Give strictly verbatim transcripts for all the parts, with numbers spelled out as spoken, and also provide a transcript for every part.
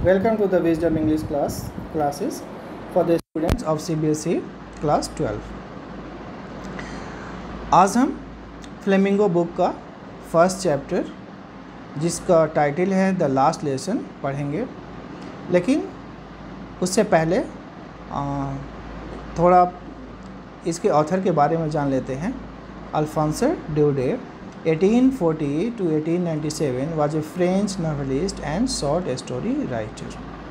Welcome to the Wisdom English class classes for the students of C B S E class twelve. आज हम flamingo book का first chapter जिसका title है the last lesson पढ़ेंगे, लेकिन उससे पहले आ, थोड़ा इसके ऑथर के बारे में जान लेते हैं। Alphonse Daudet eighteen forty to eighteen ninety-seven was a French novelist and short story writer.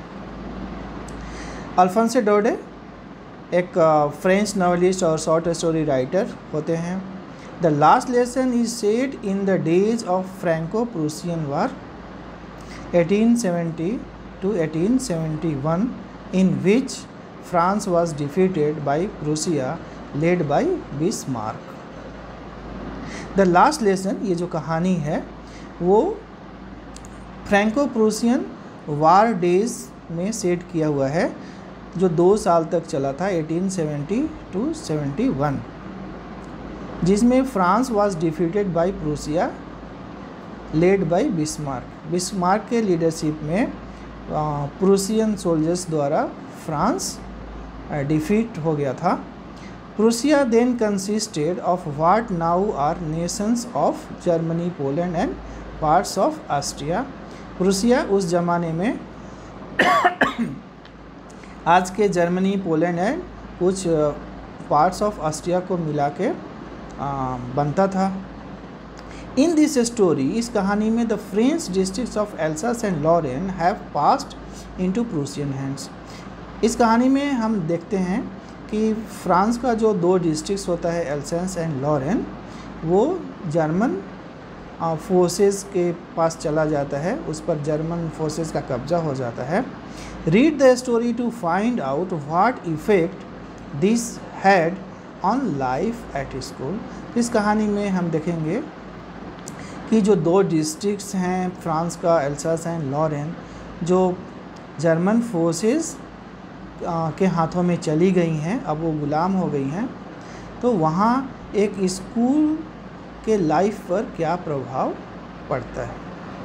Alphonse Daudet एक फ्रेंच नॉवलिस्ट और शॉर्ट स्टोरी राइटर होते हैं। The last lesson is set in the days of Franco Prussian war eighteen seventy to eighteen seventy-one, in which France was defeated by Prussia led by Bismarck. The last lesson, ये जो कहानी है वो Franco Prussian war days में set किया हुआ है, जो दो साल तक चला था eighteen seventy to seventy-one, जिसमें France was defeated by Prussia led by Bismarck. Bismarck के लीडरशिप में प्रूसियन सोल्जर्स द्वारा फ्रांस डिफीट हो गया था। Prussia then consisted of what now are nations of Germany, Poland and parts of Austria. Prussia उस ज़माने में आज के जर्मनी, पोलैंड एंड कुछ पार्ट्स ऑफ ऑस्ट्रिया को मिला के बनता था। इन दिस स्टोरी, इस कहानी में the French districts of Alsace and Lorraine have passed into Prussian hands. इस कहानी में हम देखते हैं कि फ्रांस का जो दो डिस्ट्रिक्ट्स होता है एल्सेंस एंड लॉरेन, वो जर्मन फोर्सेस के पास चला जाता है, उस पर जर्मन फोर्सेस का कब्जा हो जाता है। Read the story to find out what effect this had on life at school. इस कहानी में हम देखेंगे कि जो दो डिस्ट्रिक्ट्स हैं फ्रांस का, एल्सास एंड लॉरेन, जो जर्मन फोर्सेस के हाथों में चली गई हैं, अब वो गुलाम हो गई हैं, तो वहाँ एक स्कूल के लाइफ पर क्या प्रभाव पड़ता है।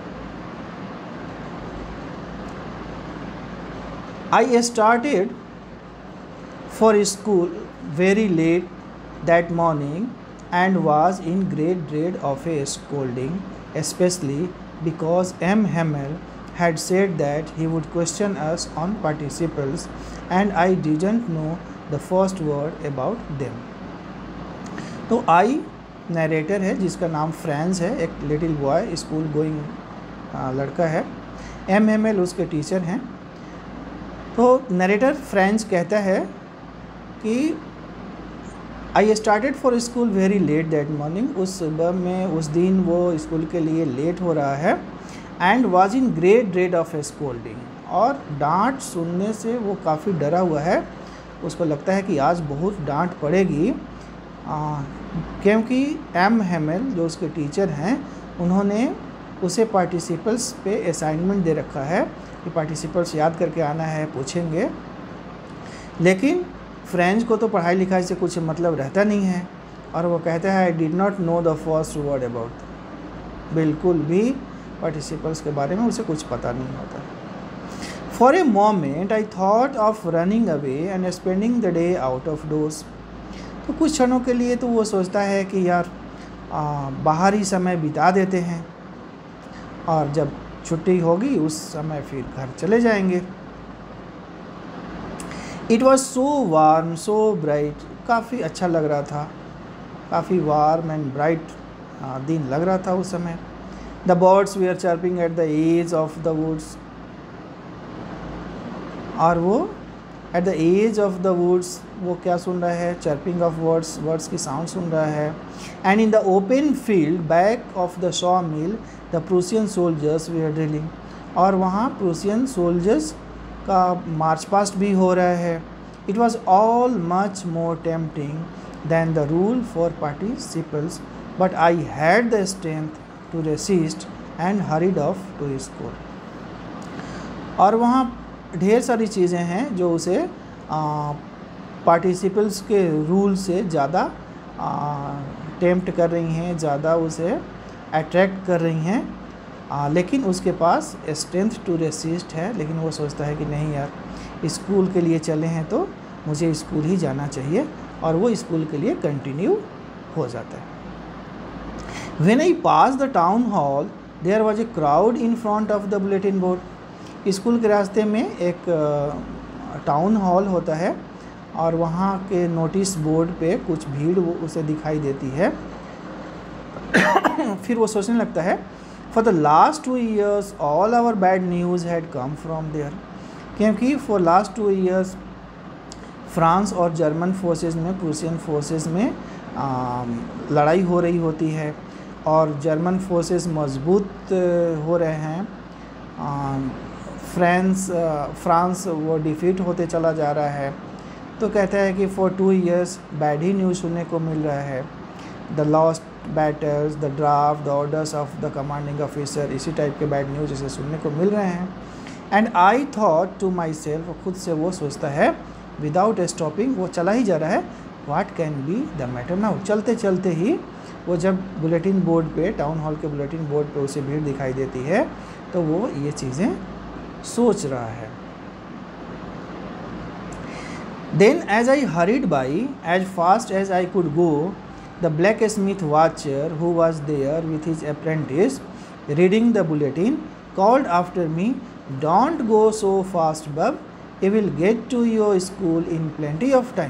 I started for school very late that morning and was in great dread of a scolding, especially because M Hamel had said that he would question us on participles and I didn't know the first word about them. तो आई narrator है जिसका नाम France है, एक little boy school going लड़का है। M M L उसके teacher हैं। तो नरेटर फ्रांस कहता है कि I started for school very late that morning, उस सुबह में उस दिन वो स्कूल के लिए लेट हो रहा है। And was in great dread of a scolding, और डांट सुनने से वो काफ़ी डरा हुआ है, उसको लगता है कि आज बहुत डांट पड़ेगी, आ, क्योंकि एम हेमेल जो उसके टीचर हैं उन्होंने उसे पार्टिसिपल्स पे असाइनमेंट दे रखा है कि पार्टिसिपल्स याद करके आना है, पूछेंगे। लेकिन फ्रेंच को तो पढ़ाई लिखाई से कुछ मतलब रहता नहीं है, और वो कहता है I did not know the first word about, बिल्कुल भी पार्टिसिपल्स के बारे में उसे कुछ पता नहीं होता। For a moment I thought of running away and spending the day out of doors. तो कुछ क्षणों के लिए तो वो सोचता है कि यार आ, बाहर ही समय बिता देते हैं, और जब छुट्टी होगी उस समय फिर घर चले जाएंगे। It was so warm so bright, काफ़ी अच्छा लग रहा था, काफ़ी वार्म एंड ब्राइट दिन लग रहा था उस समय। The birds were chirping at the edge of the woods, और वो at the edge of the woods वो क्या सुन रहा है, chirping of birds, birds की sound सुन रहा है। And in the open field back of the sawmill the Prussian soldiers were drilling, और वहाँ Prussian soldiers का मार्च पास्ट भी हो रहा है। It was all much more tempting than the rule for participles, but I had the strength to resist and hurried off to school. और वहाँ ढेर सारी चीज़ें हैं जो उसे पार्टिसिपल्स के रूल से ज़्यादा टेम्प्ट कर रही हैं, ज़्यादा उसे अट्रैक्ट कर रही हैं, आ, लेकिन उसके पास स्ट्रेंथ टू रेसिस्ट है, लेकिन वो सोचता है कि नहीं यार, स्कूल के लिए चले हैं तो मुझे स्कूल ही जाना चाहिए, और वो स्कूल के लिए कंटिन्यू हो जाता है। When I passed the town hall, there was a crowd in front of the bulletin board. School के रास्ते में एक टाउन हॉल होता है और वहाँ के नोटिस बोर्ड पे कुछ भीड़ वो उसे दिखाई देती है। फिर वो सोचने लगता है, for the last two years all our bad news had come from there, क्योंकि for last two years France और जर्मन फोर्सेस में, प्रूसियन फोर्सेस में आ, लड़ाई हो रही होती है और जर्मन फोर्सेस मजबूत हो रहे हैं, फ्रांस फ्रांस वो डिफीट होते चला जा रहा है। तो कहता है कि फॉर टू इयर्स बैड ही न्यूज़ सुनने को मिल रहा है, the lost battles, the draft, the orders of the commanding officer, इसी टाइप के बैड न्यूज़ इसे सुनने को मिल रहे हैं। And I thought to myself, खुद से वो सोचता है विदाउट स्टॉपिंग, वो चला ही जा रहा है, what can be the matter now. चलते चलते ही वो जब बुलेटिन बोर्ड पे, टाउन हॉल के बुलेटिन बोर्ड पे उसे भीड़ दिखाई देती है तो वो ये चीज़ें सोच रहा है। Then as I hurried by as fast as I could go, the blacksmith Wachter who was there with his apprentice reading the bulletin called after me, don't go so fast bub, you will get to your school in plenty of time.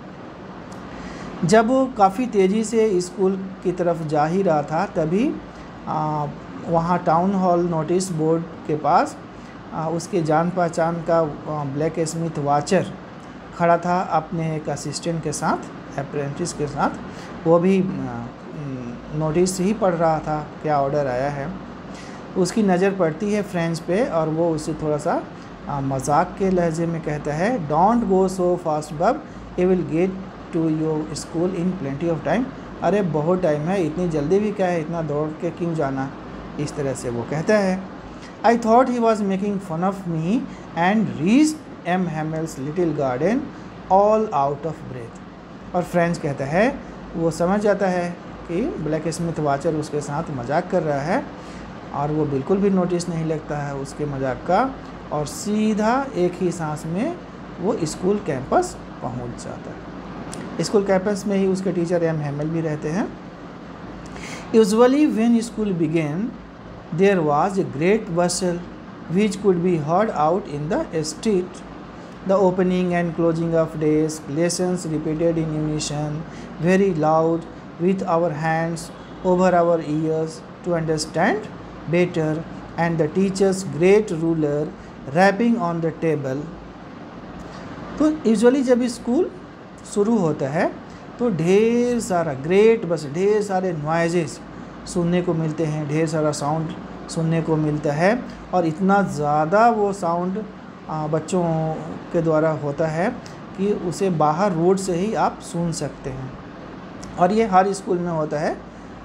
जब वो काफ़ी तेज़ी से school की तरफ जा ही रहा था तभी आ, वहाँ टाउन हॉल नोटिस बोर्ड के पास आ, उसके जान पहचान का ब्लैक स्मिथ वाचर खड़ा था अपने एक असिस्टेंट के साथ, अप्रेंटिस के साथ। वो भी नोटिस ही पढ़ रहा था क्या ऑर्डर आया है। उसकी नज़र पड़ती है फ्रेंच पे और वो उससे थोड़ा सा आ, मजाक के लहजे में कहता है, don't go so fast bub, you will get to your school in plenty of time. अरे बहुत टाइम है, इतनी जल्दी भी क्या है, इतना दौड़ के क्यों जाना, इस तरह से वो कहता है। I thought he was making fun of me and reach M Hamel's little garden all out of breath. और फ्रेंच कहता है, वो समझ जाता है कि ब्लैक स्मिथ वाचर उसके साथ मजाक कर रहा है और वो बिल्कुल भी नोटिस नहीं लगता है उसके मजाक का, और सीधा एक ही सांस में वो स्कूल कैंपस पहुंच जाता है। स्कूल कैंपस में ही उसके टीचर एम हैमेल भी रहते हैं। Usually when school began there was a great bustle which could be heard out in the street. The opening and closing of desk, lessons repeated in unison, very loud, with our hands over our ears to understand better, and the teacher's great ruler rapping on the table. तो usually जब school शुरू होता है तो ढेर सारा great बस ढेर सारे नॉइजेस सुनने को मिलते हैं, ढेर सारा साउंड सुनने को मिलता है, और इतना ज़्यादा वो साउंड बच्चों के द्वारा होता है कि उसे बाहर रोड से ही आप सुन सकते हैं, और ये हर स्कूल में होता है।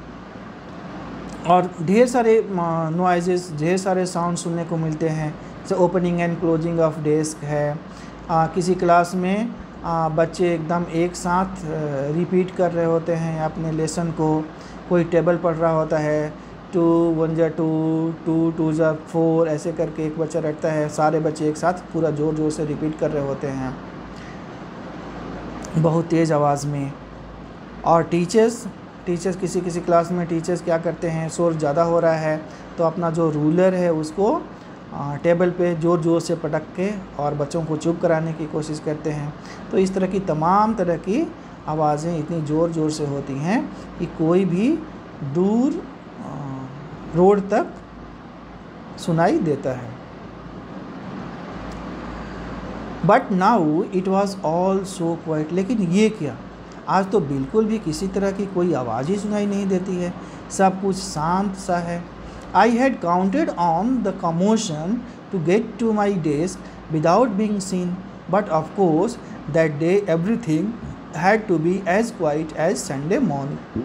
और ढेर सारे नॉइजेस, ढेर सारे साउंड सुनने को मिलते हैं, जैसे opening and closing of desk है। आ, किसी क्लास में आ, बच्चे एकदम एक साथ रिपीट कर रहे होते हैं अपने लेसन को, कोई टेबल पढ़ रहा होता है, टू वन जा टू, टू टू जा फोर, ऐसे करके एक बच्चा रटता है, सारे बच्चे एक साथ पूरा ज़ोर ज़ोर से रिपीट कर रहे होते हैं बहुत तेज़ आवाज़ में। और टीचर्स टीचर्स किसी किसी क्लास में टीचर्स क्या करते हैं, शोर ज़्यादा हो रहा है तो अपना जो रूलर है उसको आ, टेबल पे ज़ोर ज़ोर से पटक के और बच्चों को चुप कराने की कोशिश करते हैं। तो इस तरह की तमाम तरह की आवाज़ें इतनी ज़ोर ज़ोर से होती हैं कि कोई भी दूर रोड तक सुनाई देता है। But now it was all so quiet, लेकिन ये क्या, आज तो बिल्कुल भी किसी तरह की कोई आवाज़ ही सुनाई नहीं देती है, सब कुछ शांत सा है। I had counted on the commotion to get to my desk without being seen, but of course that day everything had to be as quiet as Sunday morning.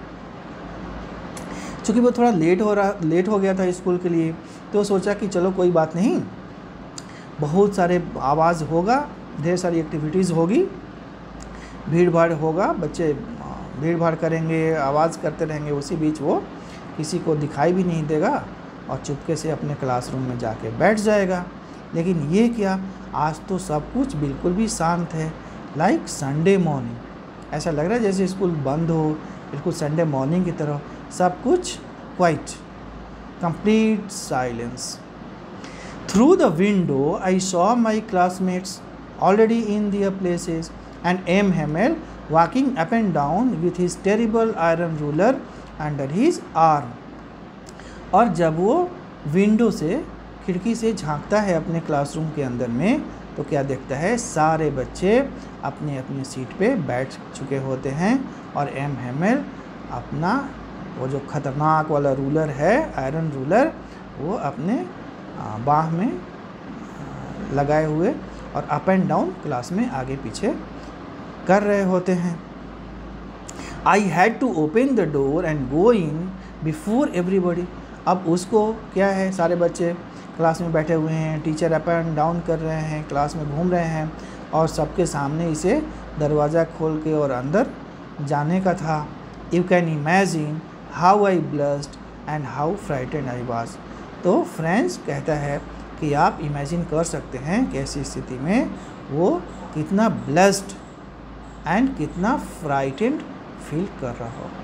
चूँकि वो थोड़ा लेट हो रहा लेट हो गया था स्कूल के लिए, तो सोचा कि चलो कोई बात नहीं, बहुत सारे आवाज़ होगा, ढेर सारी एक्टिविटीज़ होगी, भीड़ भाड़ होगा, बच्चे भीड़ भाड़ करेंगे, आवाज़ करते रहेंगे, उसी बीच वो किसी को दिखाई भी नहीं देगा और चुपके से अपने क्लासरूम में जाके बैठ जाएगा। लेकिन ये क्या, आज तो सब कुछ बिल्कुल भी शांत है, लाइक संडे मॉर्निंग। ऐसा लग रहा है जैसे स्कूल बंद हो, बिल्कुल संडे मॉर्निंग की तरह, सब कुछ quiet, complete silence. Through the window I saw my classmates already in their places and M. Hamel walking up and down with his terrible iron ruler under his arm। और जब वो window से, खिड़की से झांकता है अपने क्लासरूम के अंदर में, तो क्या देखता है, सारे बच्चे अपनी अपनी सीट पे बैठ चुके होते हैं और एम हेमेल अपना वो जो खतरनाक वाला रूलर है, आयरन रूलर, वो अपने बाह में लगाए हुए और अप एंड डाउन क्लास में आगे पीछे कर रहे होते हैं। I had to open the door and go in before everybody. अब उसको क्या है, सारे बच्चे क्लास में बैठे हुए हैं, टीचर अप एंड डाउन कर रहे हैं, क्लास में घूम रहे हैं और सबके सामने इसे दरवाज़ा खोल के और अंदर जाने का था। You can imagine how I blushed and how frightened I was. तो फ्रेंड्स कहता है कि आप इमेजिन कर सकते हैं कि ऐसी स्थिति में वो कितना ब्लेस्ड एंड कितना फ्राइटेंड फील कर रहा हो।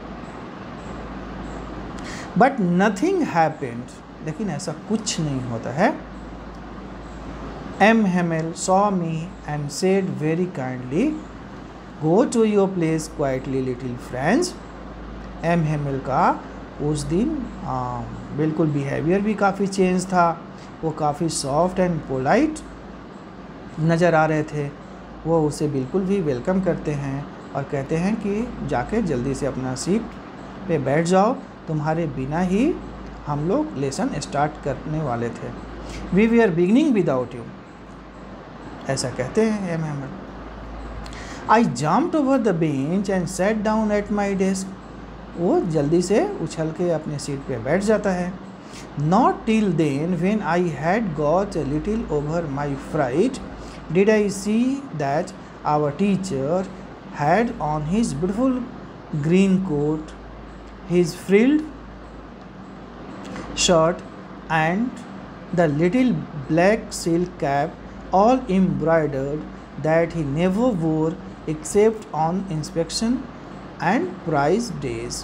बट नथिंग हैपेंड, लेकिन ऐसा कुछ नहीं होता है। M Hamel saw me and said very kindly, go to your place quietly little Franz. M Hamel का उस दिन आ, बिल्कुल बिहेवियर भी काफ़ी चेंज था, वो काफ़ी सॉफ्ट एंड पोलाइट नज़र आ रहे थे। वो उसे बिल्कुल भी वेलकम करते हैं और कहते हैं कि जाके जल्दी से अपना सीट पे बैठ जाओ, तुम्हारे बिना ही हम लोग लेसन स्टार्ट करने वाले थे। We we are beginning without you, ऐसा कहते हैं M Hamel. I jumped over the bench and sat down at my desk. वो जल्दी से उछल के अपने सीट पे बैठ जाता है। Not till then, when I had got a little over my fright, did I see that our teacher had on his beautiful green coat, his frilled shirt and the little black silk cap, all embroidered, that he never wore except on inspection and prize days।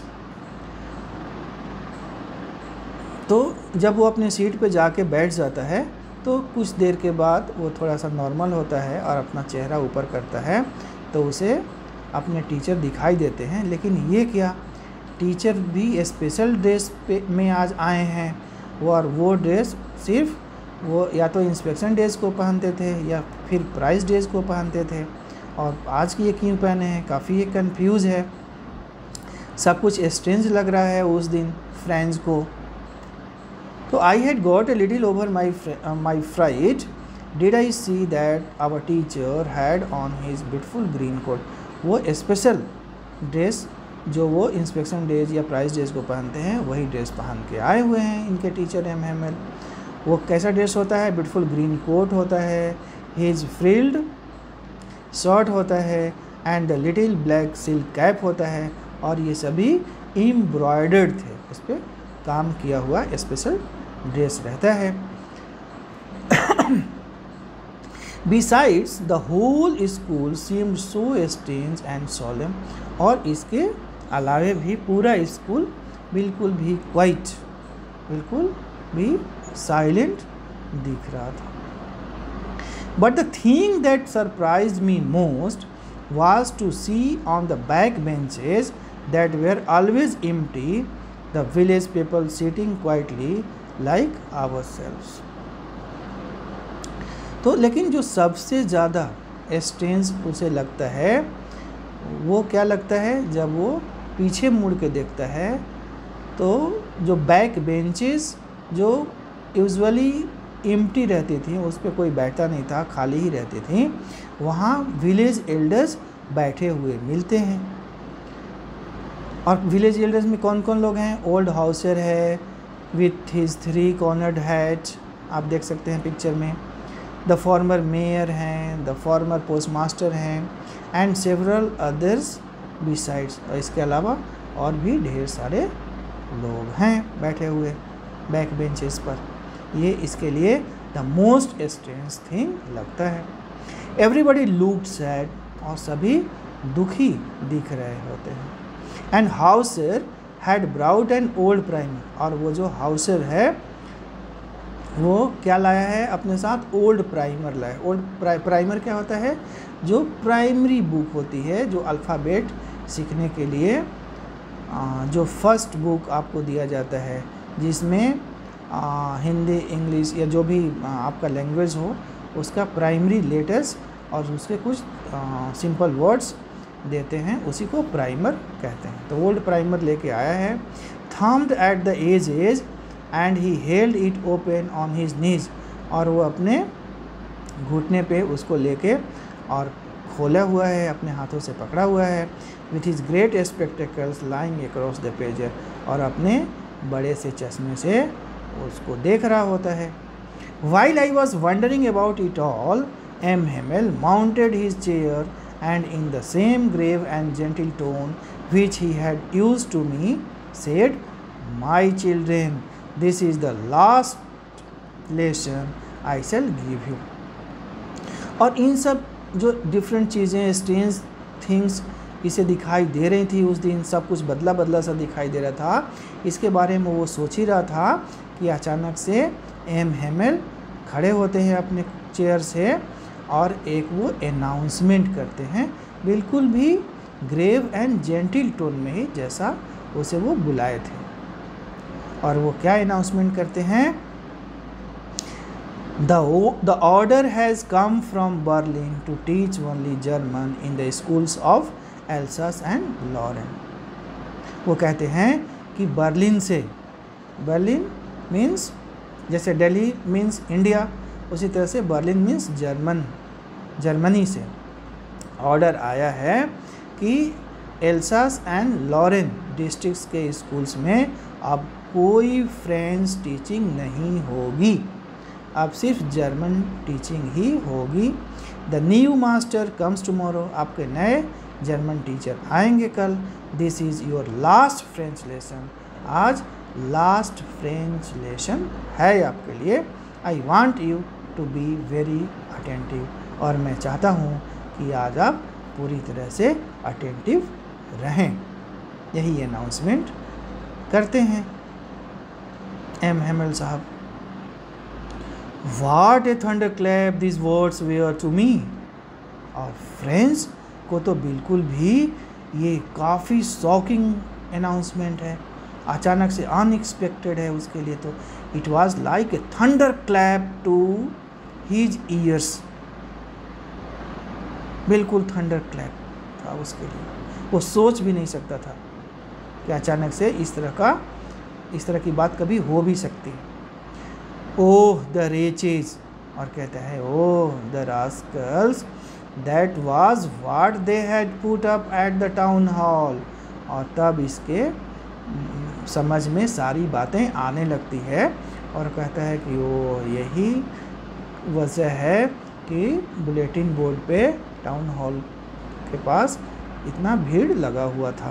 तो जब वो अपने seat पे जाके बैठ जाता है तो कुछ देर के बाद वो थोड़ा सा नॉर्मल होता है और अपना चेहरा ऊपर करता है, तो उसे अपने टीचर दिखाई देते हैं। लेकिन ये क्या, टीचर भी स्पेशल ड्रेस पे में आज आए हैं, वो और वो ड्रेस सिर्फ वो या तो इंस्पेक्शन डेज को पहनते थे या फिर प्राइज डेज को पहनते थे, और आज की ये क्यों पहने हैं, काफ़ी ये कंफ्यूज है। सब कुछ स्ट्रेंज लग रहा है उस दिन फ्रेंड्स को। तो I had got a little over my my fright, did I see that our teacher had on his beautiful green coat. वो स्पेशल ड्रेस जो वो इंस्पेक्शन डेज या प्राइज डेज को पहनते हैं, वही ड्रेस पहन के आए हुए हैं इनके टीचर एम हेमेल। वो कैसा ड्रेस होता है, ब्यूटीफुल ग्रीन कोट होता है, हिज फ्रिल्ड शर्ट होता है and the little black silk cap होता है, और ये सभी एम्ब्रॉयडर्ड थे, इस पर काम किया हुआ स्पेशल ड्रेस रहता है। Besides, the whole school seemed so strange and solemn, और इसके अलावे भी पूरा स्कूल बिल्कुल भी क्वाइट, बिल्कुल भी साइलेंट दिख रहा था। But the thing that surprised me most was to see on the back benches that were always empty, the village people sitting quietly like ourselves। तो लेकिन जो सबसे ज़्यादा स्ट्रेंज उसे लगता है वो क्या लगता है, जब वो पीछे मुड़ के देखता है तो जो बैक बेंचेस जो यूजुअली एम्प्टी रहती थी, उस पर कोई बैठता नहीं था, खाली ही रहती थी, वहाँ विलेज एल्डर्स बैठे हुए मिलते हैं। और विलेज एल्डर्स में कौन कौन लोग हैं, ओल्ड हाउसर है with his three cornered hat, आप देख सकते हैं पिक्चर में, द फॉर्मर मेयर हैं, द फॉर्मर पोस्ट मास्टर हैं, एंड सेवरल अदर्स बिसाइड्स। और इसके अलावा और भी ढेर सारे लोग हैं बैठे हुए। बैक बेंचेस पर। ये इसके लिए द मोस्ट स्ट्रेंज थिंग लगता है। एवरीबडी लुक्ड सैड, और सभी दुखी दिख रहे होते हैं। And Hauser had brought an old primer, और वो जो हाउसर है वो क्या लाया है अपने साथ, ओल्ड प्राइमर लाया। ओल्ड प्राइमर क्या होता है, जो प्राइमरी बुक होती है, जो अल्फ़ाबेट सीखने के लिए जो फर्स्ट बुक आपको दिया जाता है, जिसमें हिंदी, इंग्लिश या जो भी आपका लैंग्वेज हो उसका प्राइमरी लेटर्स और उसके कुछ सिंपल वर्ड्स देते हैं, उसी को प्राइमर कहते हैं। तो ओल्ड प्राइमर लेके आया है। Thumbed at the edge edge and he held it open on his knees, और वो अपने घुटने पे उसको लेके और खोला हुआ है, अपने हाथों से पकड़ा हुआ है। With his great spectacles lying across the page, और अपने बड़े से चश्मे से उसको देख रहा होता है। While I was wondering about it all, M Hamel mounted his chair and in the same grave and gentle tone which he had used to me said, my children, this is the last lesson I shall give you। और इन सब जो different चीज़ें, strange things इसे दिखाई दे रही थी उस दिन, सब कुछ बदला बदला सा दिखाई दे रहा था। इसके बारे में वो सोच ही रहा था कि अचानक से एम हेमेल खड़े होते हैं अपने चेयर से और एक वो अनाउंसमेंट करते हैं, बिल्कुल भी ग्रेव एंड जेंटिल टोन में ही जैसा उसे वो बुलाए थे। और वो क्या अनाउंसमेंट करते हैं, the the order has come from Berlin to teach only German in the schools of Alsace and Lorraine. वो कहते हैं कि बर्लिन से, बर्लिन मीन्स जैसे दिल्ली मीन्स इंडिया, उसी तरह से बर्लिन मीन्स जर्मन, जर्मनी से ऑर्डर आया है कि एल्सास एंड लॉरेन डिस्ट्रिक्ट्स के स्कूल्स में अब कोई फ्रेंच टीचिंग नहीं होगी, अब सिर्फ जर्मन टीचिंग ही होगी। The new master comes tomorrow, आपके नए जर्मन टीचर आएंगे कल। This is your last French lesson, आज लास्ट फ्रेंच लेसन है आपके लिए। I want you to be very attentive, और मैं चाहता हूँ कि आज आप पूरी तरह से अटेंटिव रहें। यही अनाउंसमेंट करते हैं एम हेमेल साहब। What a thunderclap this words were to me, और फ्रेंड्स को तो बिल्कुल भी ये काफ़ी शॉकिंग अनाउंसमेंट है, अचानक से अनएक्सपेक्टेड है उसके लिए। तो it was like a thunderclap to his ears, बिल्कुल थंडर क्लैप था उसके लिए। वो सोच भी नहीं सकता था कि अचानक से इस तरह का इस तरह की बात कभी हो भी सकती है। ओह द रेचेज, और कहता है oh the rascals, that was what they had put up at the town hall. और तब इसके समझ में सारी बातें आने लगती है और कहता है कि वो यही वजह है कि बुलेटिन बोर्ड पे टाउन हॉल के पास इतना भीड़ लगा हुआ था।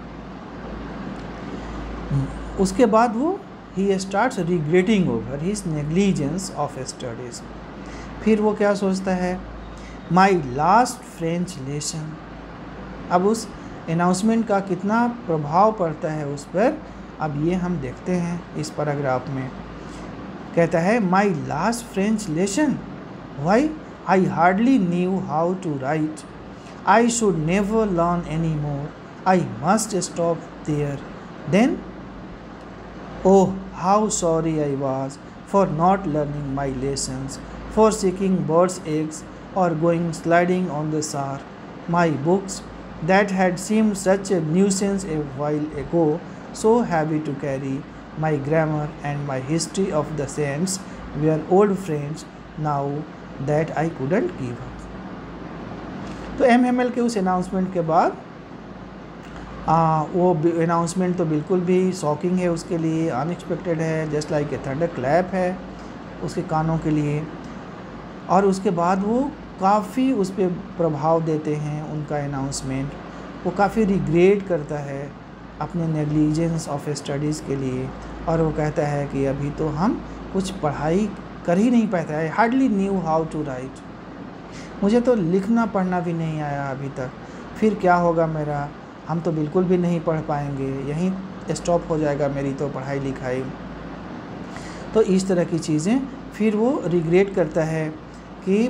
उसके बाद वो he starts regretting over his negligence of studies. फिर वो क्या सोचता है, माई लास्ट फ्रेंच लेसन। अब उस अनाउंसमेंट का कितना प्रभाव पड़ता है उस पर, अब ये हम देखते हैं इस पैराग्राफ में। कहता है my last French lesson, why I hardly knew how to write, I should never learn any more, I must stop there. Then oh how sorry I was for not learning my lessons, for seeking birds' eggs or going sliding on the shore. My books that had seemed such a nuisance a while ago, so heavy to carry, my grammar and my history of the saints were old friends now that I couldn't give up. तो M M L के उस announcement के बाद आ, वो announcement तो बिल्कुल भी shocking है उसके लिए, अनएक्सपेक्टेड है, just like a thunderclap है उसके कानों के लिए। और उसके बाद वो काफ़ी उस पर प्रभाव देते हैं उनका अनाउंसमेंट। वो काफ़ी रिग्रेट करता है अपने नेग्लिजेंस ऑफ स्टडीज़ के लिए, और वो कहता है कि अभी तो हम कुछ पढ़ाई कर ही नहीं पाता है, hardly knew how to write, मुझे तो लिखना पढ़ना भी नहीं आया अभी तक, फिर क्या होगा मेरा, हम तो बिल्कुल भी नहीं पढ़ पाएंगे, यहीं स्टॉप हो जाएगा मेरी तो पढ़ाई लिखाई। तो इस तरह की चीज़ें फिर वो रिग्रेट करता है कि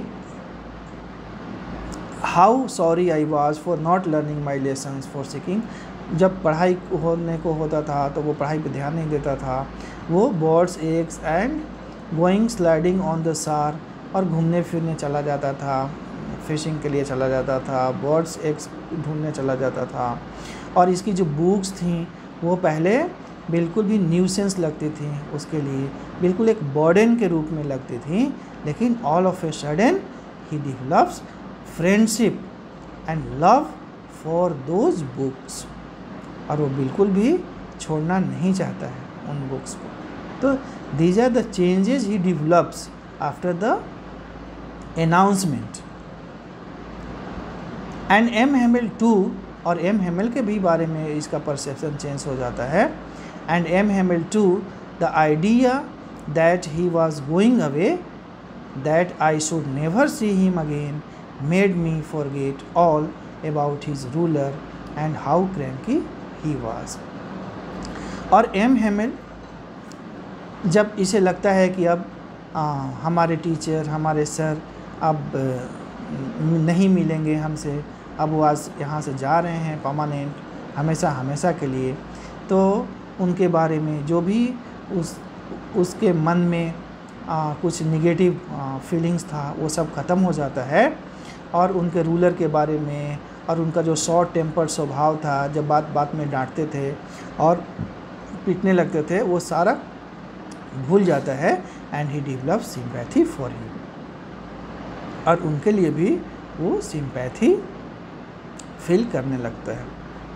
how sorry I was for not learning my lessons for seeking, जब पढ़ाई होने को होता था तो वो पढ़ाई पे ध्यान नहीं देता था, वो birds eggs and going sliding on the Saar, और घूमने फिरने चला जाता था, फिशिंग के लिए चला जाता था, बर्ड्स एग्स ढूंढने चला जाता था। और इसकी जो बुक्स थी वो पहले बिल्कुल भी न्यूसेंस लगती थी उसके लिए, बिल्कुल एक बर्डन के रूप में लगती थी, लेकिन all of a sudden he develops friendship and love for those books, और वो बिल्कुल भी छोड़ना नहीं चाहता है उन बुक्स को। तो these are the changes he develops after the announcement. And M Hamel too, और एम हेमिल के भी बारे में इसका परसेप्शन चेंज हो जाता है। And M Hamel too, the idea that he was going away, that I should never see him again, made me forget all about his ruler and how cranky he was. और M Hamel जब इसे लगता है कि अब आ, हमारे teacher, हमारे sir अब नहीं मिलेंगे हमसे, अब वो आज यहाँ से जा रहे हैं परमानेंट, हमेशा हमेशा के लिए, तो उनके बारे में जो भी उस उसके मन में आ, कुछ निगेटिव फीलिंग्स था वो सब ख़त्म हो जाता है, और उनके रूलर के बारे में, और उनका जो शॉर्ट टेम्पर्ड स्वभाव था, जब बात बात में डांटते थे और पीटने लगते थे, वो सारा भूल जाता है। And he develops sympathy for him, और उनके लिए भी वो सिंपैथी फील करने लगता है।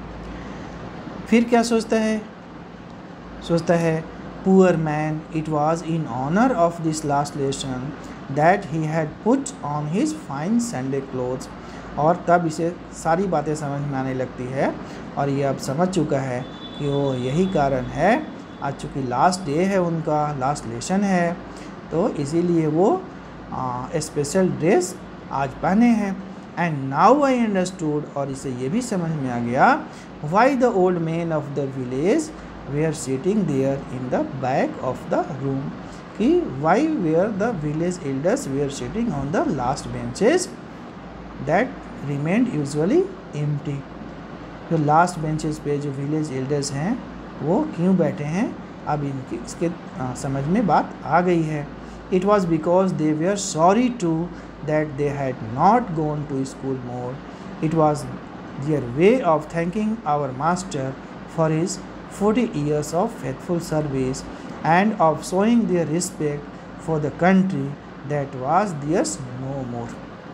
फिर क्या सोचता है, सोचता है poor man, it was in honour of this last lesson that he had put on his fine Sunday clothes, और तब इसे सारी बातें समझ में आने लगती है, और ये अब समझ चुका है कि वो यही कारण है, आज चूँकि लास्ट डे है उनका, लास्ट लेसन है, तो इसीलिए वो स्पेशल ड्रेस आज पहने हैं। एंड नाउ आई अंडरस्टूड, और इसे ये भी समझ में आ गया, why the old man of the village were sitting there in the back of the room, कि why were the village elders were sitting on the last benches that remained usually empty, जो last benches पे जो village elders हैं वो क्यों बैठे हैं, अब इनकी इसके आ, समझ में बात आ गई है। It was because they were sorry too that they had not gone to school more, it was their way of thanking our master for his forty years of faithful service and of showing their respect for the country that was theirs no more.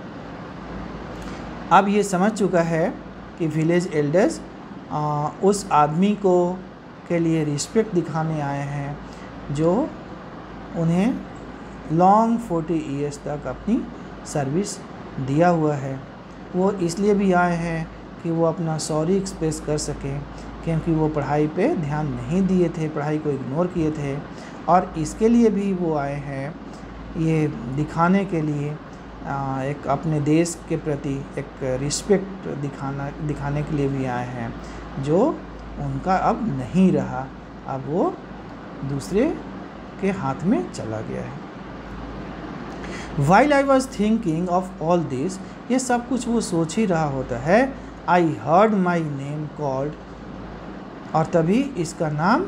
अब ये समझ चुका है कि village elders उस आदमी को के लिए रिस्पेक्ट दिखाने आए हैं जो उन्हें लॉन्ग फोर्टी ईयर्स तक अपनी सर्विस दिया हुआ है। वो इसलिए भी आए हैं कि वो अपना सॉरी एक्सप्रेस कर सकें, क्योंकि वो पढ़ाई पे ध्यान नहीं दिए थे, पढ़ाई को इग्नोर किए थे, और इसके लिए भी वो आए हैं, ये दिखाने के लिए एक अपने देश के प्रति एक रिस्पेक्ट दिखाना दिखाने के लिए भी आए हैं, जो उनका अब नहीं रहा, अब वो दूसरे के हाथ में चला गया है। While I was thinking of all this, ये सब कुछ वो सोच ही रहा होता है, I heard my name called, और तभी इसका नाम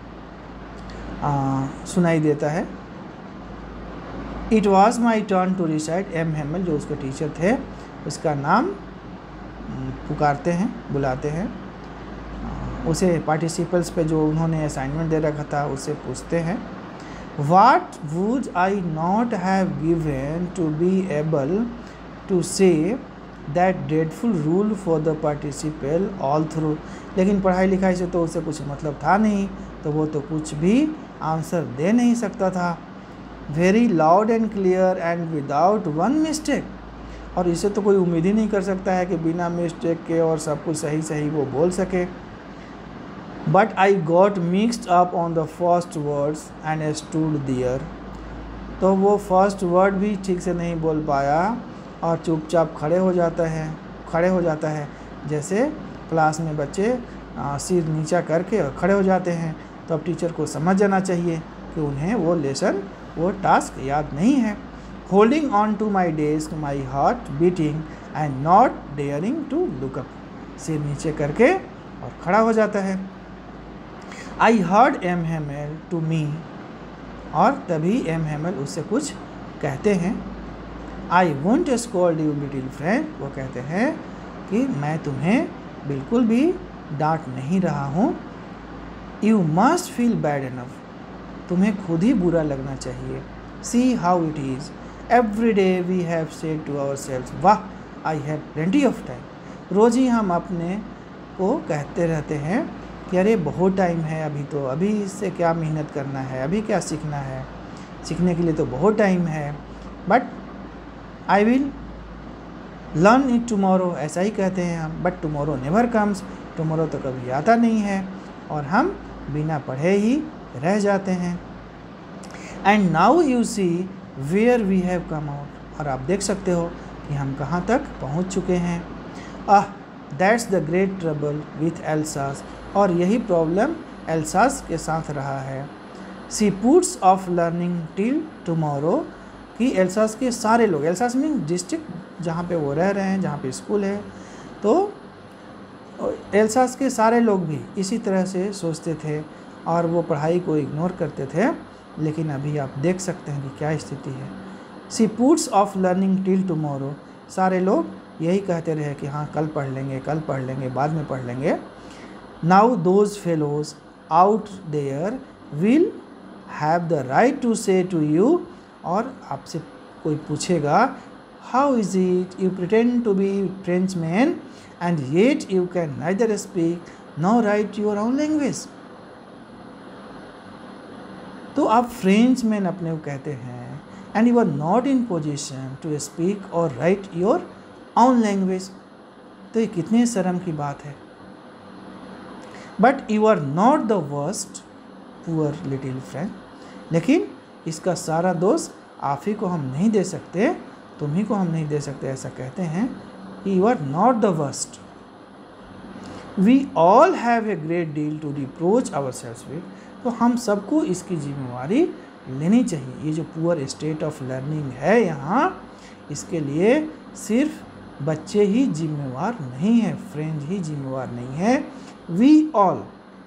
आ, सुनाई देता है। It was my turn to recite, M Hamel जो उसके टीचर थे उसका नाम पुकारते हैं, बुलाते हैं, उसे पार्टिसिपल्स पे जो उन्होंने असाइनमेंट दे रखा था उससे पूछते हैं, What would I not have given to be able to say that dreadful rule for the participle all through, लेकिन पढ़ाई लिखाई से तो उसे कुछ मतलब था नहीं, तो वो तो कुछ भी आंसर दे नहीं सकता था। Very loud and clear and without one mistake, और इसे तो कोई उम्मीद ही नहीं कर सकता है कि बिना मिस्टेक के और सब कुछ सही सही वो बोल सके। But I got mixed up on the first words and stood there. तो वो फर्स्ट वर्ड भी ठीक से नहीं बोल पाया और चुपचाप खड़े हो जाता है खड़े हो जाता है जैसे क्लास में बच्चे आ, सिर नीचा करके खड़े हो जाते हैं। तो अब टीचर को समझ जाना चाहिए कि उन्हें वो लेसन वो टास्क याद नहीं है। Holding on to my desk, my heart beating and not daring to look up. सिर नीचे करके और खड़ा हो जाता है। I heard M Hamel to me, और तभी एम हेमल उससे कुछ कहते हैं। I won't scold you little friend, वो कहते हैं कि मैं तुम्हें बिल्कुल भी डांट नहीं रहा हूँ। You must feel bad enough, तुम्हें खुद ही बुरा लगना चाहिए। See how it is every day we have said to ourselves, वाह I have plenty of time. रोज़ ही हम अपने को कहते रहते हैं कि अरे बहुत टाइम है अभी, तो अभी इससे क्या मेहनत करना है, अभी क्या सीखना है, सीखने के लिए तो बहुत टाइम है। But I will learn it tomorrow, ऐसा ही कहते हैं हम। But tomorrow never comes, tomorrow तो कभी आता नहीं है और हम बिना पढ़े ही रह जाते हैं। And now you see where we have come out, और आप देख सकते हो कि हम कहाँ तक पहुँच चुके हैं। Ah that's the great trouble with Alsace, और यही प्रॉब्लम एल्सास के साथ रहा है। She puts off learning till tomorrow, कि एल्सास के सारे लोग, एल्सास मीन डिस्ट्रिक्ट जहाँ पे वो रह रहे हैं, जहाँ पे स्कूल है, तो एल्सास के सारे लोग भी इसी तरह से सोचते थे और वो पढ़ाई को इग्नोर करते थे। लेकिन अभी आप देख सकते हैं कि क्या स्थिति है। She puts off learning till tomorrow, सारे लोग यही कहते रहे कि हाँ कल पढ़ लेंगे, कल पढ़ लेंगे, बाद में पढ़ लेंगे। Now those fellows out there will have the right to say to you, और आपसे कोई पूछेगा how is it you pretend to be Frenchman and yet you can neither speak no write your own language. तो आप Frenchman अपने को कहते हैं and you are not in position to speak और राइट योर ओन लैंग्वेज, तो ये कितने शर्म की बात है। But you are not the worst poor little friend, लेकिन इसका सारा दोष आप ही को हम नहीं दे सकते, तुम ही को हम नहीं दे सकते। ऐसा कहते हैं कि you are not the worst, we all have a great deal to reproach ourselves with. तो हम सबको इसकी जिम्मेवारी लेनी चाहिए। ये जो पुअर स्टेट ऑफ लर्निंग है यहाँ, इसके लिए सिर्फ बच्चे ही जिम्मेवार नहीं है, फ्रेंच ही जिम्मेवार नहीं है। We all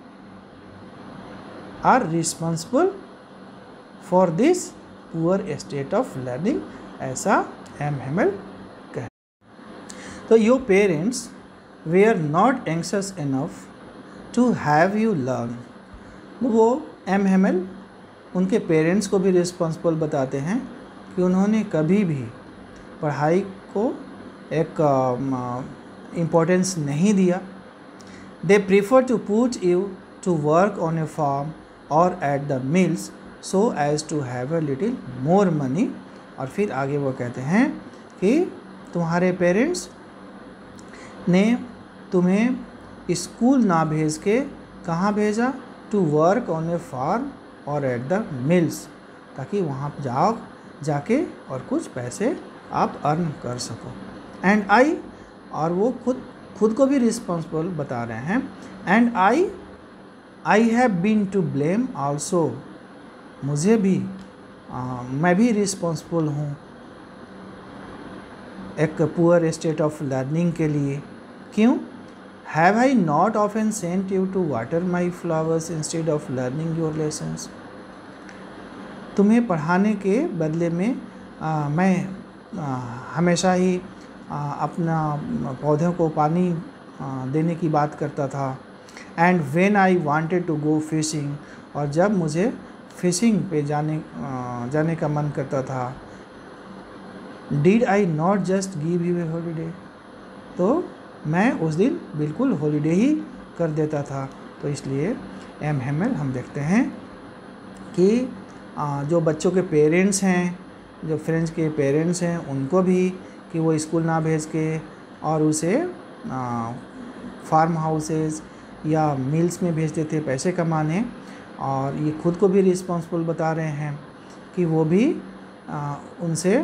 are responsible for this poor state of learning, ऐसा एम हेमल कह। तो your parents were not anxious enough to have you learn. वो एम हेमल उनके पेरेंट्स को भी रिस्पॉन्सिबल बताते हैं कि उन्होंने कभी भी पढ़ाई को एक इम्पोर्टेंस नहीं दिया। They prefer to put you to work on a farm और at the mills so as to have a little more money. और फिर आगे वो कहते हैं कि तुम्हारे पेरेंट्स ने तुम्हें स्कूल ना भेज के कहाँ भेजा, to work on a farm और एट द मिल्स, ताकि वहाँ जाओ जाके और कुछ पैसे आप अर्न कर सको। एंड आई, और वो खुद खुद को भी रिस्पॉन्सिबल बता रहे हैं। And I I have been to blame also, मुझे भी आ, मैं भी रिस्पॉन्सिबल हूँ एक पुअर स्टेट ऑफ लर्निंग के लिए। क्यों? Have I not often sent you to water my flowers instead of learning your lessons. तुम्हें पढ़ाने के बदले में आ, मैं आ, हमेशा ही आ, अपना पौधों को पानी आ, देने की बात करता था। And when I wanted to go fishing, और जब मुझे फिशिंग पे जाने आ, जाने का मन करता था, did I not just give you a holiday, तो मैं उस दिन बिल्कुल हॉलीडे ही कर देता था। तो इसलिए एम हेमल हम देखते हैं कि आ, जो बच्चों के पेरेंट्स हैं, जो फ्रेंच के पेरेंट्स हैं, उनको भी कि वो स्कूल ना भेज के और उसे फार्म हाउसेस या मिल्स में भेजते थे पैसे कमाने, और ये खुद को भी रिस्पॉन्सिबल बता रहे हैं कि वो भी आ, उनसे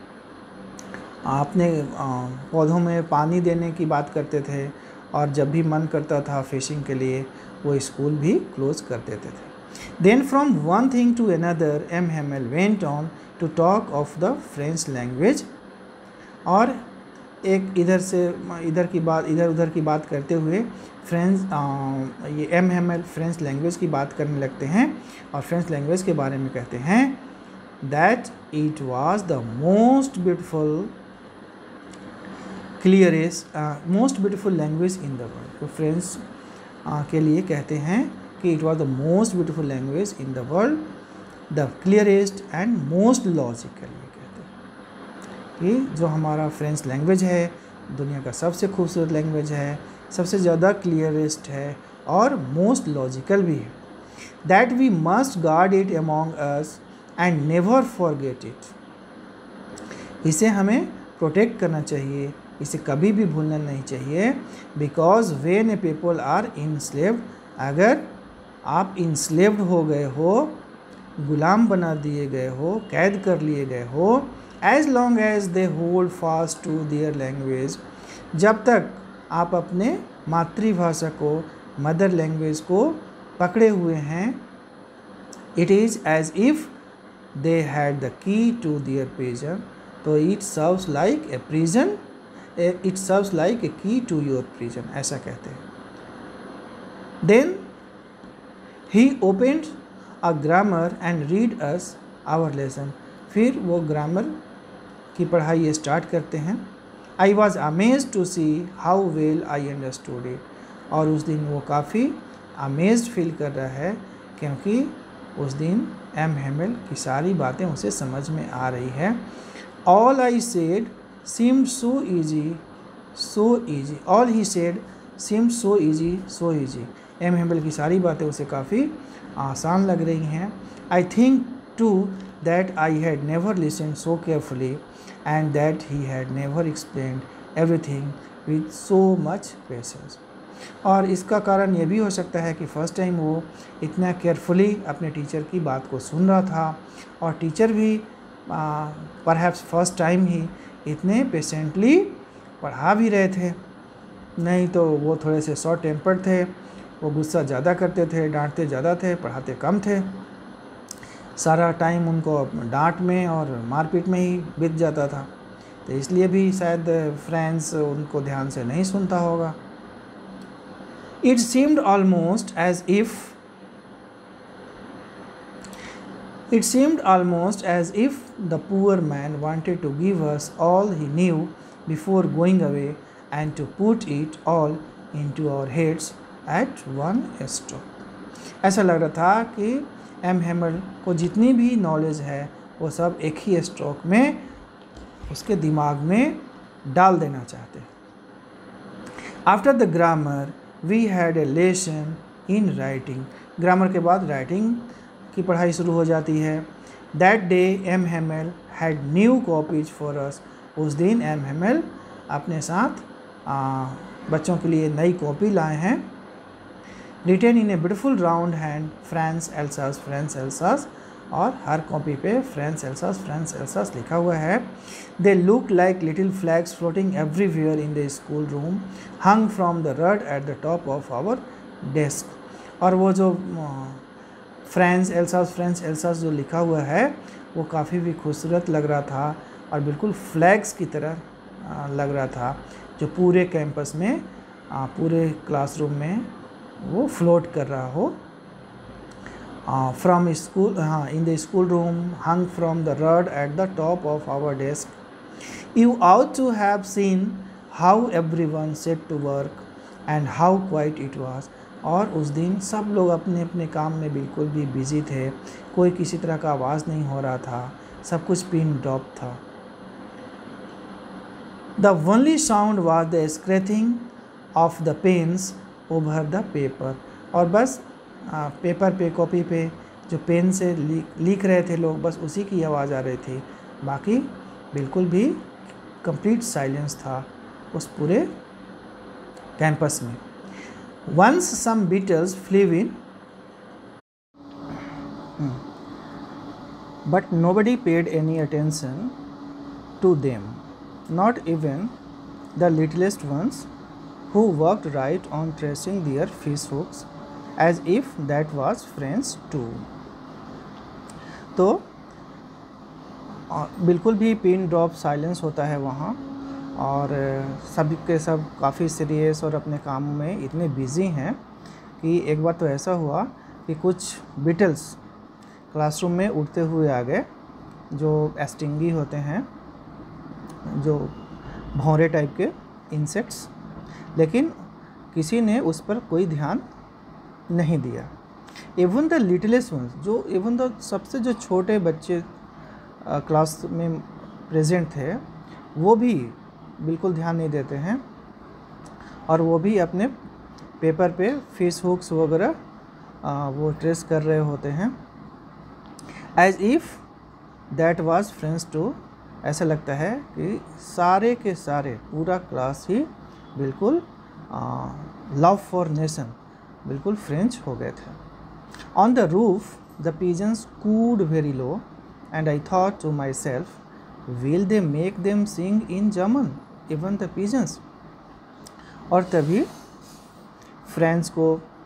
अपने पौधों में पानी देने की बात करते थे, और जब भी मन करता था फिशिंग के लिए वो स्कूल भी क्लोज कर देते थे। Then from one thing to another M Hamel went on to talk of the French language. और एक इधर से इधर की बात इधर उधर की बात करते हुए फ्रेंच ये एम हेमेल फ्रेंच लैंग्वेज की बात करने लगते हैं, और फ्रेंच लैंग्वेज के बारे में कहते हैं that it was the most beautiful clearest most beautiful language in the world. तो फ्रेंच uh, के लिए कहते हैं कि it was the most beautiful language in the world, the clearest and most logical. ये कहते हैं कि जो हमारा फ्रेंच लैंग्वेज है दुनिया का सबसे खूबसूरत लैंग्वेज है, सबसे ज़्यादा क्लियरेस्ट है और मोस्ट लॉजिकल भी है। That we must guard it among us and never forget it. इसे हमें प्रोटेक्ट करना चाहिए, इसे कभी भी भूलना नहीं चाहिए। Because when a people are enslaved, अगर आप इनस्लेव्ड हो गए हो, गुलाम बना दिए गए हो, कैद कर लिए गए हो, as long as they hold fast to their language, जब तक आप अपने मातृभाषा को, मदर लैंग्वेज को पकड़े हुए हैं, it is as if they had the key to their prison, तो it serves like a prison it serves like a key to your prison, ऐसा कहते हैं। Then he opened a grammar and read us our lesson, फिर वो grammar की पढ़ाई start करते हैं। I was amazed to see how well I understood it, और उस दिन वो काफ़ी अमेज्ड फील कर रहा है क्योंकि उस दिन एम हेमेल की सारी बातें उसे समझ में आ रही है। All I said seemed so easy, so easy. All he said seemed so easy, so easy. M Hamel की सारी बातें उसे काफ़ी आसान लग रही हैं। I think too that I had never listened so carefully and that he had never explained everything with so much patience. और इसका कारण ये भी हो सकता है कि फ़र्स्ट टाइम वो इतना केयरफुली अपने टीचर की बात को सुन रहा था, और टीचर भी परहैप्स फर्स्ट टाइम ही इतने पेशेंटली पढ़ा भी रहे थे। नहीं तो वो थोड़े से शॉर्ट टेम्पर्ड थे, वो गुस्सा ज़्यादा करते थे, डांटते ज़्यादा थे, पढ़ाते कम थे। सारा टाइम उनको डांट में और मारपीट में ही बीत जाता था, तो इसलिए भी शायद फ्रेंड्स उनको ध्यान से नहीं सुनता होगा। It seemed almost as if It seemed almost as if the poor man wanted to give us all he knew before going away and to put it all into our heads at one stroke. ऐसा लग रहा था कि M Hamel को जितनी भी knowledge है वो सब एक ही स्ट्रोक में उसके दिमाग में डाल देना चाहते। After the grammar we had a lesson in writing, grammar के बाद राइटिंग की पढ़ाई शुरू हो जाती है। That day M Hamel had new copies for us, उस दिन एम हेमेल अपने साथ आ, बच्चों के लिए नई कॉपी लाए हैं। Written in a beautiful round hand France Alsace France Alsace, और हर कॉपी पे फ्रांस एल्सास फ्रांस एल्सास लिखा हुआ है। They look like little flags floating everywhere in the school room hung from the rod at the top of our desk. और वो जो France Alsace France Alsace जो लिखा हुआ है वो काफ़ी भी खूबसूरत लग रहा था और बिल्कुल फ्लैग्स की तरह लग रहा था, जो पूरे कैंपस में पूरे क्लासरूम में वो फ्लोट कर रहा हो। फ्रॉम स्कूल हाँ in the school room hung from the rod at the top of our desk. You ought to have seen how every one set to work and how quiet it was. और उस दिन सब लोग अपने अपने काम में बिल्कुल भी बिजी थे, कोई किसी तरह का आवाज़ नहीं हो रहा था, सब कुछ पिन ड्रॉप था। The only sound was the scratching of the pens over the paper, और बस आ, पेपर पे कॉपी पे जो पेन से लिख रहे थे लोग, बस उसी की आवाज़ आ रही थी। बाकी बिल्कुल भी कंप्लीट साइलेंस था उस पूरे कैंपस में। Once some beetles flew in, but nobody paid any attention to them, not even the littlest ones, who worked right on tracing their fish hooks as if that was French too. तो बिल्कुल भी pin drop silence होता है वहाँ, और सब के सब काफ़ी सीरियस और अपने काम में इतने बिज़ी हैं कि एक बार तो ऐसा हुआ कि कुछ बीटल्स क्लासरूम में उड़ते हुए आ गए, जो एस्टिंगी होते हैं, जो भौरे टाइप के इंसेक्ट्स, लेकिन किसी ने उस पर कोई ध्यान नहीं दिया। इवन द लिटलेस्ट वंस, जो इवन द सबसे जो छोटे बच्चे क्लास में प्रेजेंट थे, वो भी बिल्कुल ध्यान नहीं देते हैं, और वो भी अपने पेपर पे फिश हुक्स वगैरह वो ट्रेस कर रहे होते हैं, as if that was French too. ऐसा लगता है कि सारे के सारे पूरा क्लास ही बिल्कुल लव फॉर नेशन, बिल्कुल फ्रेंच हो गए थे। On the roof the pigeons cooed very low, and I thought to myself, will they make them sing in German, even the pigeons? और तभी फ्रेंच को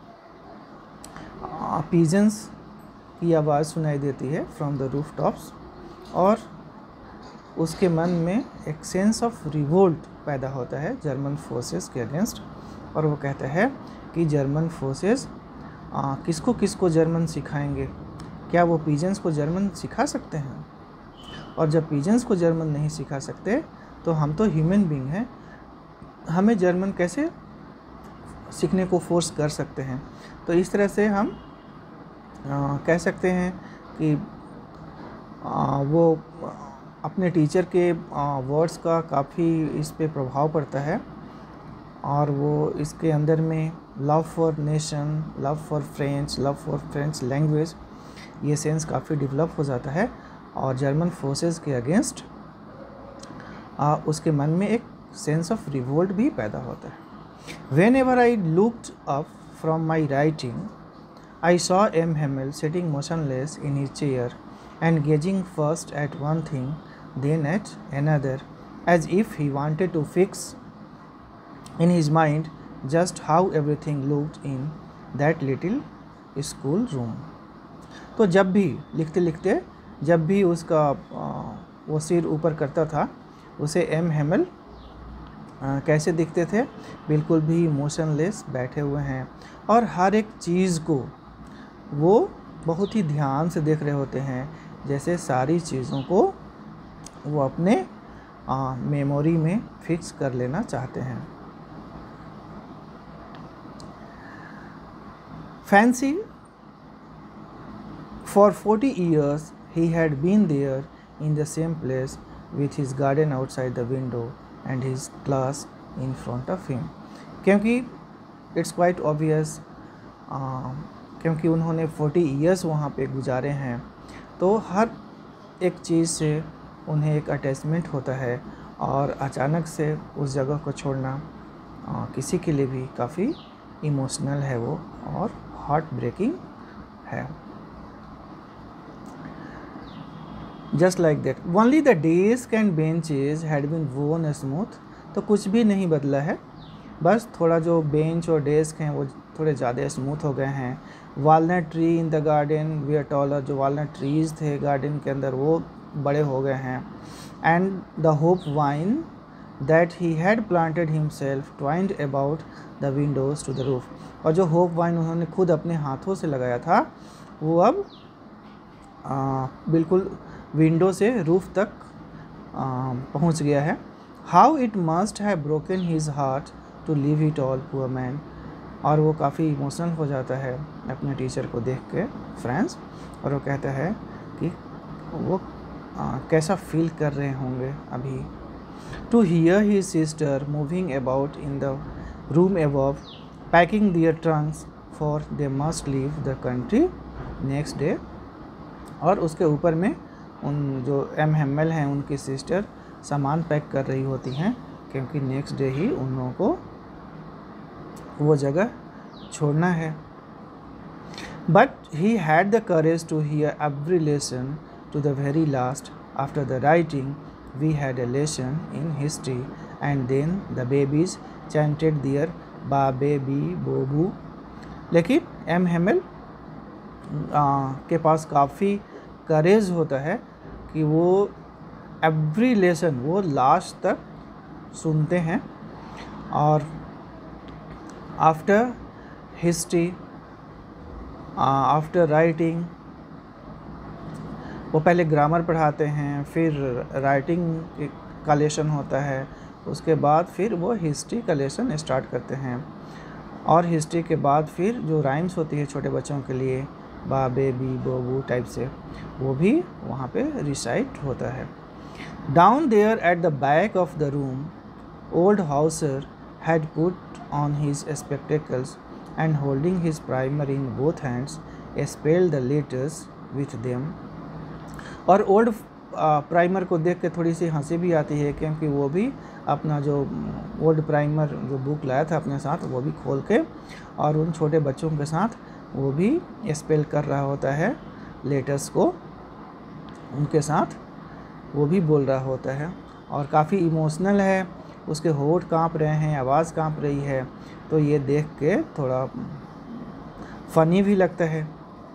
पिजन्स की आवाज़ सुनाई देती है फ्रॉम द रूफ टॉप्स, और उसके मन में एक सेंस ऑफ रिवोल्ट पैदा होता है जर्मन फोर्सेस के अगेंस्ट, और वो कहता है कि जर्मन फोर्सेस किसको किसको जर्मन सिखाएंगे, क्या वो पिजन्स को जर्मन सिखा सकते हैं? और जब पिजन्स को जर्मन नहीं सिखा सकते तो हम तो ह्यूमन बीइंग हैं, हमें जर्मन कैसे सीखने को फोर्स कर सकते हैं? तो इस तरह से हम आ, कह सकते हैं कि आ, वो अपने टीचर के वर्ड्स का काफ़ी इस पे प्रभाव पड़ता है, और वो इसके अंदर में love for nation, love for French, love for French language, ये सेंस काफ़ी डेवलप हो जाता है, और जर्मन फोर्सेस के अगेंस्ट उसके मन में एक सेंस ऑफ रिवोल्ट भी पैदा होता है। Whenever I looked up from my writing, I saw M Hamel sitting motionless in his chair and gazing first at one thing then at another, as if he wanted to fix in his mind just how everything looked in that little school room. तो जब भी लिखते लिखते जब भी उसका वो सिर ऊपर करता था, उसे एम हेमल कैसे दिखते थे? बिल्कुल भी मोशनलेस बैठे हुए हैं, और हर एक चीज़ को वो बहुत ही ध्यान से देख रहे होते हैं, जैसे सारी चीज़ों को वो अपने मेमोरी में फिक्स कर लेना चाहते हैं। Fancy for forty years he had been there in the same place with his garden outside the window and his class in front of him. क्योंकि इट्स क्वाइट ऑब्वियस, क्योंकि उन्होंने फोर्टी ईयर्स वहाँ पे गुजारे हैं, तो हर एक चीज़ से उन्हें एक अटैचमेंट होता है, और अचानक से उस जगह को छोड़ना आ, किसी के लिए भी काफ़ी इमोशनल है वो, और हार्ट ब्रेकिंग है। Just like that only the desk and benches had been worn smooth. तो कुछ भी नहीं बदला है, बस थोड़ा जो बेंच और डेस्क हैं वो थोड़े ज़्यादा स्मूथ हो गए हैं। Walnut tree in the garden we are taller, जो वालनट ट्रीज़ थे गार्डन के अंदर वो बड़े हो गए हैं। And the hop vine that he had planted himself twined about the windows to the roof. और जो होप वाइन उन्होंने खुद अपने हाथों से लगाया था, वो अब आ, बिल्कुल विंडो से रूफ तक पहुंच गया है। How it must have broken his heart to leave it all poor man. और वो काफ़ी इमोशनल हो जाता है अपने टीचर को देख के, फ्रेंड्स, और वो कहता है कि वो आ, कैसा फील कर रहे होंगे अभी। To hear his sister moving about in the room above packing their trunks for they must leave the country next day. और उसके ऊपर में उन जो एम हेमल हैं उनकी सिस्टर सामान पैक कर रही होती हैं, क्योंकि नेक्स्ट डे ही उन लोगों को वो जगह छोड़ना है। But he had the courage to hear every lesson to the very last. After the writing we had a lesson in history and then the babies chanted their ba be bi बोबू। लेकिन M Hemal के पास काफ़ी करेज होता है कि वो every lesson वो last तक सुनते हैं। और आफ्टर हिस्ट्री आफ्टर राइटिंग वो पहले ग्रामर पढ़ाते हैं, फिर राइटिंग का लेसन होता है, उसके बाद फिर वो हिस्ट्री का लेसन स्टार्ट करते हैं। और हिस्ट्री के बाद फिर जो राइम्स होती है छोटे बच्चों के लिए बा बेबी बोबू टाइप से, वो भी वहाँ पे रिसाइट होता है। Down there at the back of the room old Hauser had put on his spectacles and holding his primer in both hands spelled the letters with them. और ओल्ड प्राइमर को देख के थोड़ी सी हंसी भी आती है, क्योंकि वो भी अपना जो ओल्ड प्राइमर जो बुक लाया था अपने साथ वो भी खोल के और उन छोटे बच्चों के साथ वो भी स्पेल कर रहा होता है लेटर्स को, उनके साथ वो भी बोल रहा होता है। और काफ़ी इमोशनल है, उसके होंठ कांप रहे हैं, आवाज़ कांप रही है, तो ये देख के थोड़ा फनी भी लगता है।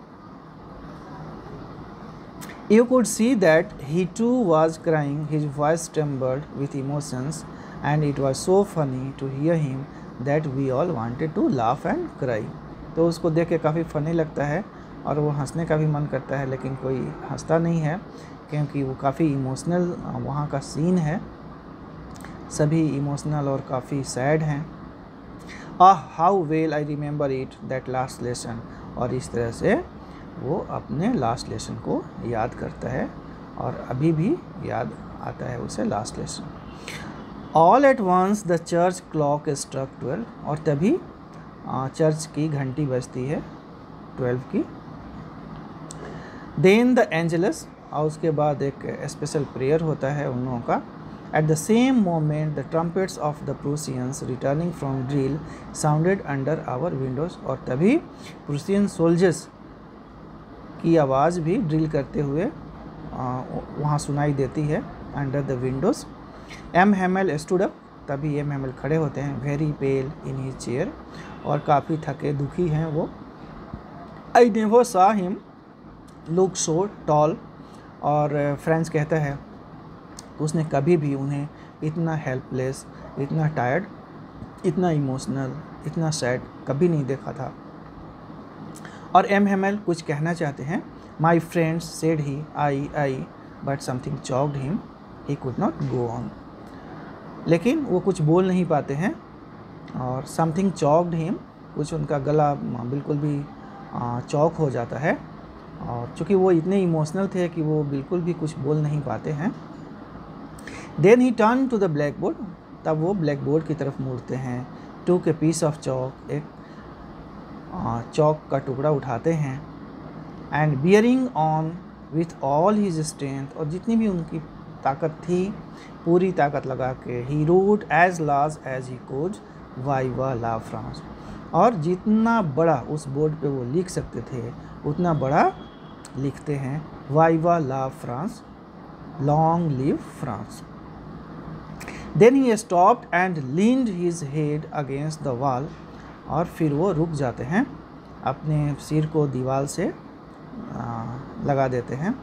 You could see that he too was crying, his voice trembled with emotions, and it was so funny to hear him that we all wanted to laugh and cry. तो उसको देख के काफ़ी फ़नी लगता है और वो हंसने का भी मन करता है, लेकिन कोई हंसता नहीं है क्योंकि वो काफ़ी इमोशनल वहाँ का सीन है, सभी इमोशनल और काफ़ी सैड हैं। Ah how well I remember it that last lesson. और इस तरह से वो अपने लास्ट लेसन को याद करता है और अभी भी याद आता है उसे last lesson. All at once the church clock struck twelve. और तभी चर्च की घंटी बजती है ट्वेल्व की। देन द एंजलस, और उसके बाद एक स्पेशल प्रेयर होता है उन लोगों का। At the same moment the trumpets of the Prussians returning from drill sounded under our windows. और तभी प्रूसियन सोल्जर्स की आवाज़ भी ड्रिल करते हुए वहाँ सुनाई देती है under the windows. M Hamel stood up, तभी एम हेमल खड़े होते हैं, very pale in his chair, और काफ़ी थके दुखी हैं वो। I never saw him look so tall. और फ्रेंड्स कहता है उसने कभी भी उन्हें इतना हेल्पलेस, इतना टायर्ड, इतना इमोशनल, इतना सैड कभी नहीं देखा था। और एम हेमल कुछ कहना चाहते हैं। My friends said he I I but something choked him, he could not go on. लेकिन वो कुछ बोल नहीं पाते हैं और समथिंग चॉक्ड हिम, कुछ उनका गला बिल्कुल भी चौक हो जाता है। और चूँकि वो इतने इमोशनल थे कि वो बिल्कुल भी कुछ बोल नहीं पाते हैं। Then he turn to the black board, तब वो ब्लैक बोर्ड की तरफ मुड़ते हैं। टूक ए पीस ऑफ चॉक, एक चौक का टुकड़ा उठाते हैं। And bearing on with all his strength, और जितनी भी उनकी ताकत थी पूरी ताकत लगा के, he wrote as large as he could viva la France. और जितना बड़ा उस बोर्ड पे वो लिख सकते थे उतना बड़ा लिखते हैं, viva la France, long live France. Then he stopped and leaned his head against the wall, और फिर वो रुक जाते हैं, अपने सिर को दीवार से आ, लगा देते हैं।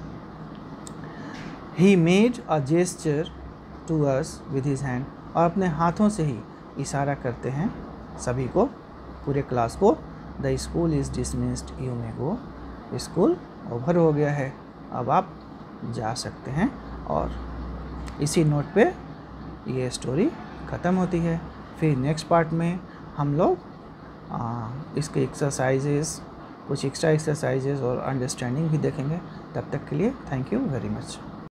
He made a gesture to us with his hand, और अपने हाथों से ही इशारा करते हैं सभी को, पूरे क्लास को। The school is dismissed, you may go. School over हो गया है, अब आप जा सकते हैं। और इसी नोट पे ये स्टोरी ख़त्म होती है। फिर नेक्स्ट पार्ट में हम लोग इसके एक्सरसाइजेस, कुछ एक्स्ट्रा एक्सरसाइजेस और अंडरस्टैंडिंग भी देखेंगे। तब तक के लिए थैंक यू वेरी मच।